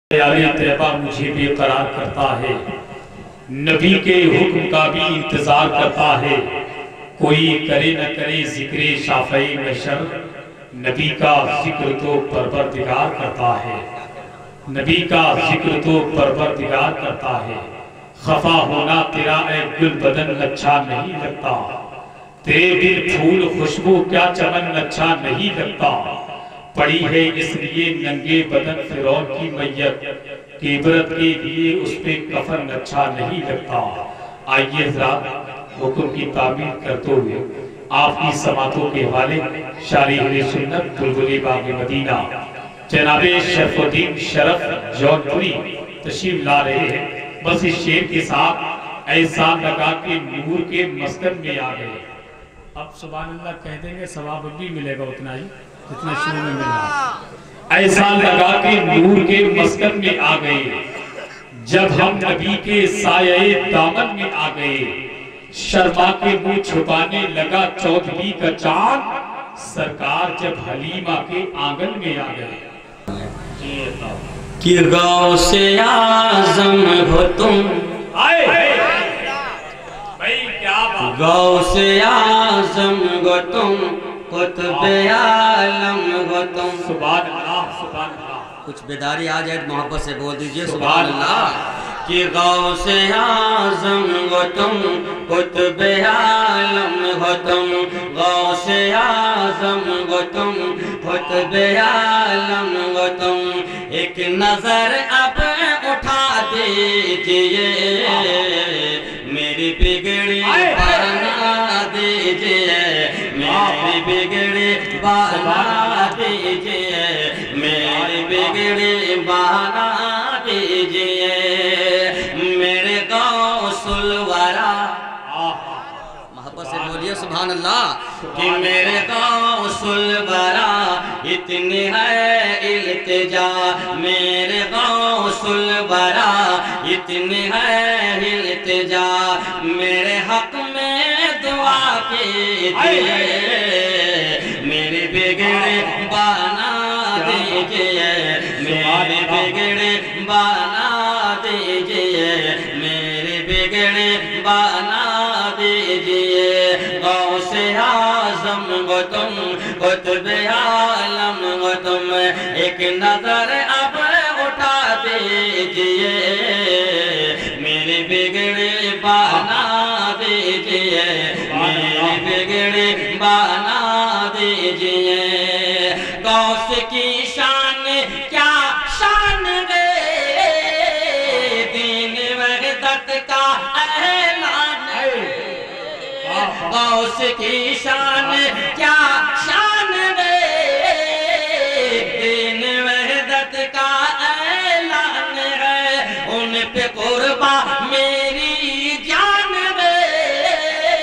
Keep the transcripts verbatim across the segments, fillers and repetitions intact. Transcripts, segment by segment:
علی طیبہ مجھے بھی قرار کرتا ہے، نبی کے حکم کا بھی انتظار کرتا ہے۔ کوئی کرے نہ کرے ذکر شافعی محشر، نبی کا ذکر تو پروردگار کرتا ہے، نبی کا ذکر تو پروردگار کرتا ہے۔ خفا ہونا تیرا اے گل بدن اچھا نہیں لگتا، تیرے بن پھول خوشبو کیا چمن اچھا نہیں لگتا۔ پڑی ہے اس لیے ننگے بدن فرعون کی میت، کہ عبرت کے لیے اس پہ کفن اچھا نہیں لگتا۔ آئیے حضرات حکم کی تعمیل کرتے ہوئے آپ کی سماعتوں کے حوالے شارح اہل سنت بلبل باغ مدینہ جناب شرف الدین شرف جونپوری تشریف لا رہے ہیں۔ بس اس شعر کے ساتھ ایسا لگا کہ نور کے مسکن میں آ گئے۔ اب سبحان اللہ کہہ دیں گے ثواب بھی ملے گا اتنا ہی اتنا شروع میں ملا۔ ایسا لگا کہ نور کے مسکن میں آ گئے، جب ہم نبی کے سایہ دامن میں آ گئے۔ شرما کے منہ چھپانے لگا چودھویں کا چاند، سرکار جب حلیمہ کے آنگن میں آ گئے۔ کہ غوث اعظم ہو تم، غوث اعظم ہو تم، قطب عالم ہو تم۔ سبحان اللہ سبحان اللہ، کچھ بیداری آ جائے محبت سے بول دیجئے سبحان اللہ۔ کہ غوث اعظم ہو تم، قطب عالم ہو تم، غوث اعظم ہو تم، قطب عالم ہو تم۔ ایک نظر اب اٹھا دیجئے، میری بگڑی بنا دیجئے، میری بگڑی بنا دیجئے، میری بگڑی بنا دیجئے۔ میرے غوث الورا، محبت سے بولیے سبحان اللہ، کہ میرے غوث الورا اتنی ہے التجا، میرے غوث الورا اتنی ہے التجا، میرے حق میں دعا کیجئے، میری بگڑی بنا دیجئے، میری بگڑی بنا دیجئے، میری بگڑی بنا دیجئے۔ غوث اعظم ہو تم، قطب عالم ہو تم، ایک نظر اب اٹھا دیجئے، میری بگڑی بنا دیجئے، میری بگڑی بنا دیجئے۔ غوث کی شان کیا شان ہے، دین وحدت کا اعلان ہے۔ غوث کی شان کیا شان ہے، دین وحدت کا اعلان ہے۔ ان پہ قربان میری جان ہے،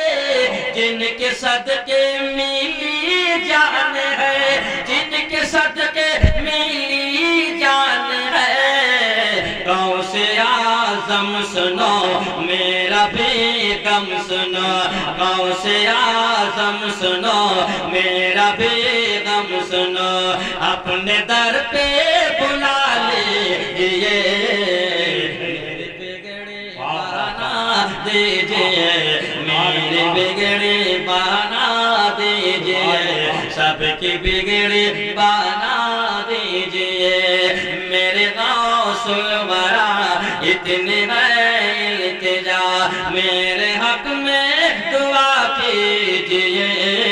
جن کے صدقے میری جان ہے، جن کے صدقے میری جان ہے۔ غوث اعظم سنو میرا بھی غم سنو، غوث اعظم سنو میرا بھی غم سنو، اپنے در پہ بلا لیجئے، میری بگڑی بنا دیجئے، میری بگڑی بنا دیجئے، سب کی بگڑی بنا دیجئے۔ میرے غوث الورا اتنی ہے التجا، میرے حق میں دعا کیجئے،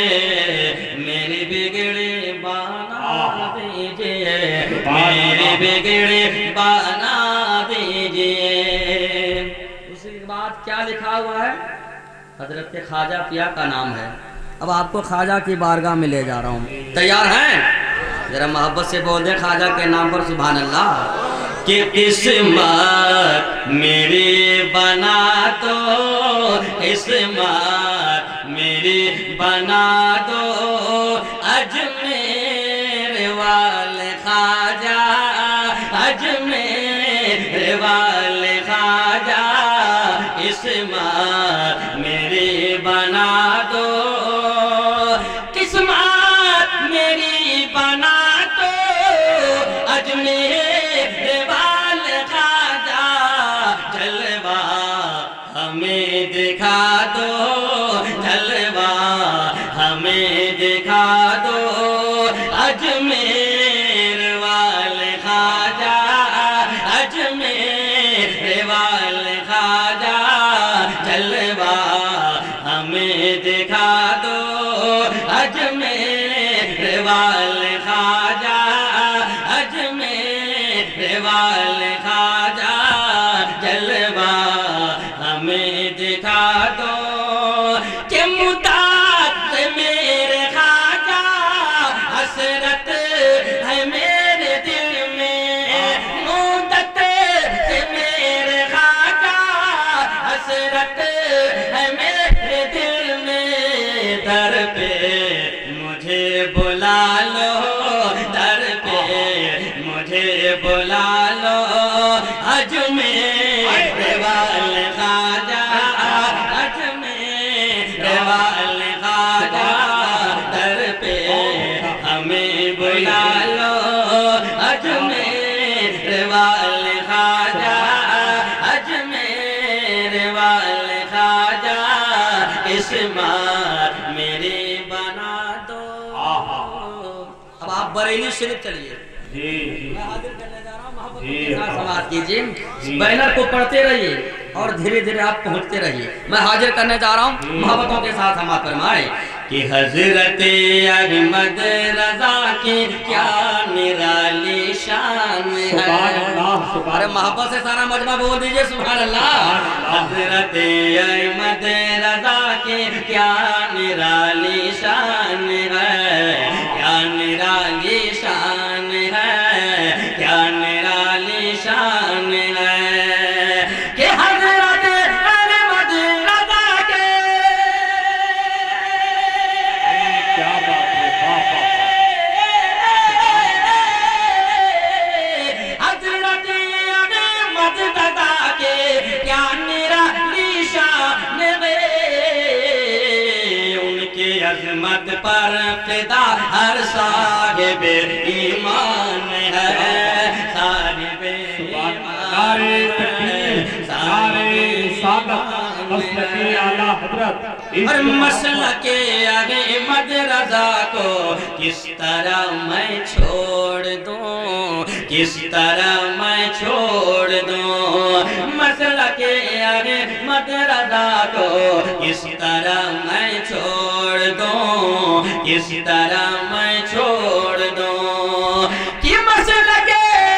میری بگڑی بنا دیجئے، میری بگڑی بنا دیجئے۔ اسی کے بعد کیا لکھا ہوا ہے؟ حضرت خواجہ پیا کا نام ہے۔ اب آپ کو خواجہ کی بارگاہ میں لے جا رہا ہوں، تیار ہیں؟ ذرا محبت سے بول دیں خواجہ کے نام پر سبحان اللہ۔ کہ قسمت میری بنا دو، قسمت میری بنا دو، اجمیر والے خواجہ، اجمیر والے خواجہ، قسمت میری بنا دو، قسمت میری بنا دو، اجمیر والے अजमेर वाले ख्वाजा जलवा हमें दिखा दो, अजमेर वाले ख्वाजा अजमेर वाले ख्वाजा जलवा हमें दिखा दो। कि मुताद मेरे ख्वाजा हसरत है मेरे दिल में, मुद्दत से मेरे ख्वाजा हसरत है मेरे दिल में। दर पे मुझे बुला लो, दर पे मुझे बुला लो, अजमेर वाले ख्वाजा अजमेर वाले ख्वाजा दर पे हमें बुला लो, अजमेर वाले ख्वाजा अजमेर वाले ख्वाजा इस मार मेरे बना दो। अब आप बरेली शरीफ चलिए, मैं हाजिर करने जा रहा हूँ, मोहब्बत के साथ समाप्त कीजिए, बैनर को पढ़ते रहिए और धीरे धीरे आप पहुँचते रहिए। मैं हाजिर करने जा रहा हूँ, मोहब्बतों के साथ हम फरमाए कि हजरत अहमद रजा की क्या निराली शान है। अरे मोहब्बत से सारा मजमा बोल दीजिए सुभान अल्लाह। हजरत अहमद रजा की क्या निराली शान है, क्या निराली शान है, क्या निराली शान है। कि हजरत अहमद रजा के क्या बात है, हजरत अहमद रजा के क्या निराली शान है। उनके अजमत पर फिदा हर साहिब ईमान है, साहिब नारे तकबीर, नारे सादत, मसलके आला हजरत। और मसलके अहमद रजा को किस तरह मैं छोड़ दूं, किस तरह मैं छोड़ दूं। मसलके अहमद रजा को किस तरह मैं छोड़ दूं, किस तरह मैं छोड़ दूं। कि मसलके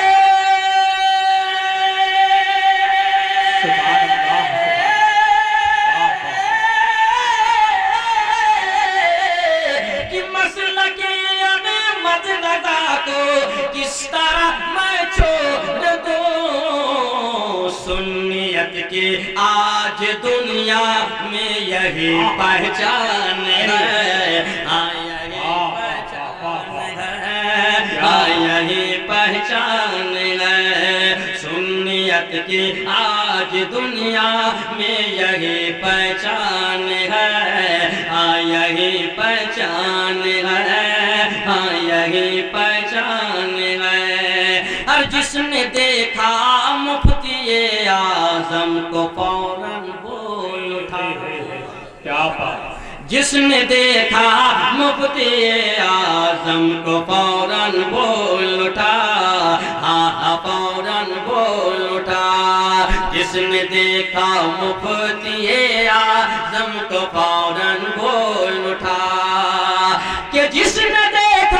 किस तरह मैं छोड़ दूं। सुन्नियत की आज दुनिया में यही पहचान है, हाँ यही पहचान है, हाँ यही पहचान है। सुन्नियत की आज दुनिया में यही पहचान है, हाँ यही पहचान है, हाँ यही पहचान है। हर जिसने देखा मुफ्ती आजम को फौरन बोल उठा। क्या बात, जिसने देखा मुफ्ती आजम को फौरन बोल उठा, हाँ हाँ फौरन बोल उठा। जिसने देखा मुफ्ती आजम को फौरन बोल उठा। कि जिसने देखा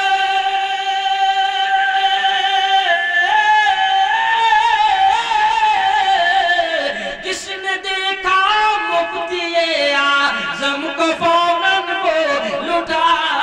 जिसने देखा मुफ्ती आजम को फौरन बोल उठा।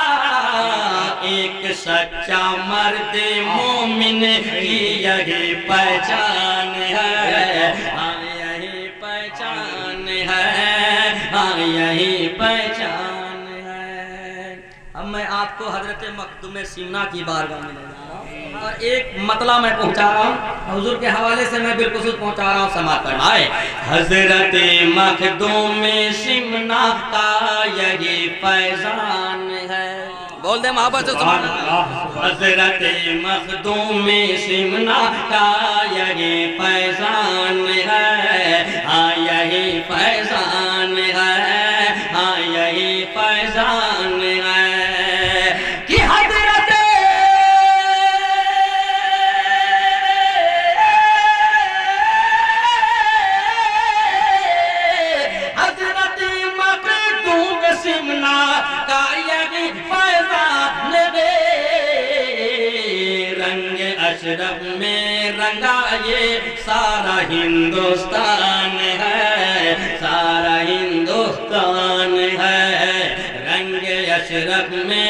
एक सच्चा मर्द मोमिन की यही पहचान है, हाँ यही पहचान है, हाँ यही पहचान है। अब मैं आपको हजरत मखदूम सीना की बारगाह में ले जा रहा हूँ और एक मतला मैं पहुँचा रहा हूँ, हुजूर के हवाले से मैं बिल्कुल पहुँचा रहा हूँ, समाप्त फरमाए। हजरत मखदूम सीना का यही फैजान है। बोल दे मोहब्बत से सुभान अल्लाह। हजरत मखदूम सीना का यही फैजान है, हाँ यही फैजान है, हाँ यही फैजान है। कि हजरत رنگا یہ سارا ہندوستان ہے، سارا ہندوستان ہے، رنگ اشرف میں